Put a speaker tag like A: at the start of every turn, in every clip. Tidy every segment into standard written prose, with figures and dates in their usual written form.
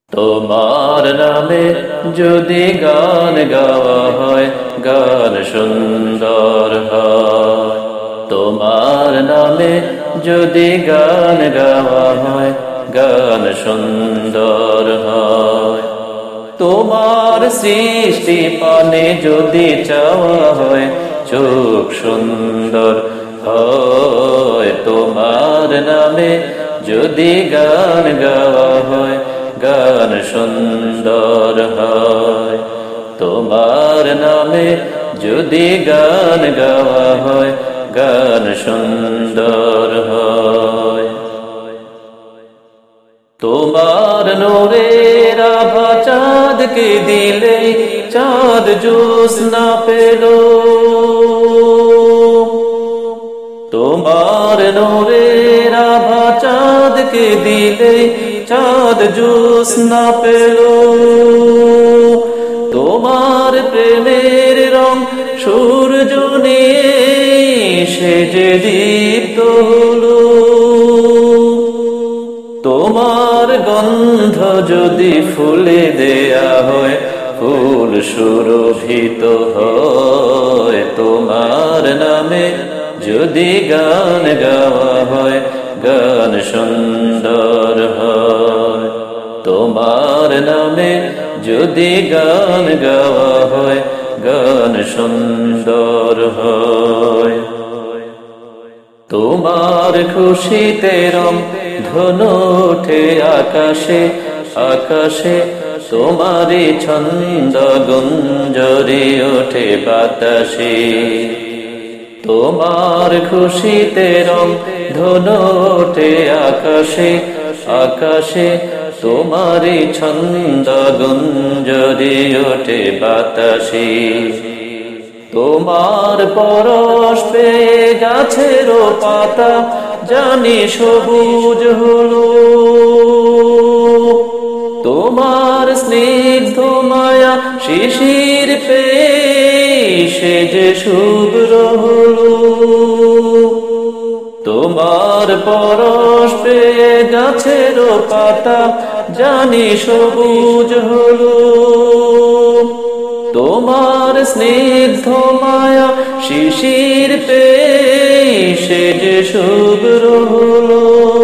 A: তোমার নামে যদি গান গাওয়া হয়, গান সুন্দর হয়। তোমার নামে যদি গান গাওয়া হয়, গান সুন্দর হয়। তোমার সৃষ্টি পানে যদি চাওয়া হয়, চোখ সুন্দর হয়। তোমার নামে যদি গান গাওয়া হয়, গান সুন্দর হয়। তোমার নামে যদি গান গাওয়া হয়, গান সুন্দর হয়। তোমার নূরের আভা চাঁদকে দিলে, চাঁদ জ্যোৎস্না পেল। তোমার নূরের আভা চাঁদকে দিলে, চাঁদ জ্যোৎস্না পেল। তোমার প্রেমের রং সূর্য নিয়ে সেজে দীপ্ত হলো। তোমার গন্ধ যদি ফুলে দেয়া হয়, ফুল সুরভিত হয়। তোমার নামে যদি গান গাওয়া হয়, গান সুন্দর হয়। তোমার নামে যদি গান গাওয়া হয়, গান সুন্দর হয়। তোমার খুশিতে রং ধনু ওঠে আকাশে, আকাশে তোমারই ছন্দ গুঞ্জরি ওঠে বাতাসে। তোমার খুশিতে রং ধনু ওঠে আকাশে, আকাশে তোমারই ছন্দ গুঞ্জরি ওঠে বাতাসে। তোমার পরশ পেয়ে গাছের পাতা জানি সবুজ হলো। তোমার স্নিগ্ধ মায়া শিশির পেয়ে সে যে শুভ্র হলো। তোমার পরশ পেয়ে গাছের পাতা জানি সবুজ হলো। তোমার স্নিগ্ধ মায়া শিশির পেয়ে সে যে শুভ্র হলো।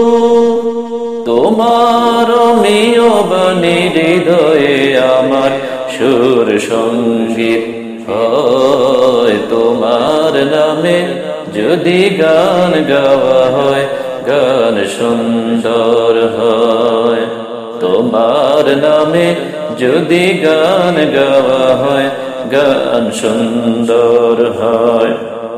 A: তোমার অমীয় বাণী হৃদয়ে আমার সুর সঙ্গীত হয়। তোমার নামে যদি গান গাওয়া হয়, গান সুন্দর হয়। তোমার নামে যদি গান গাওয়া হয়, গান সুন্দর হয়।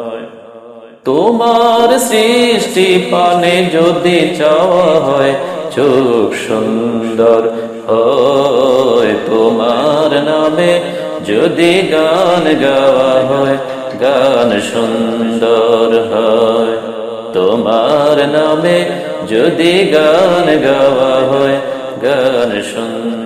A: তোমার সৃষ্টি পানে যদি চাওয়া হয়, চোখ সুন্দর হয়। তোমার নামে যদি গান গাওয়া হয়, গান সুন্দর হয়। তোমার নামে যদি গান গাওয়া হয়, গান সুন্দর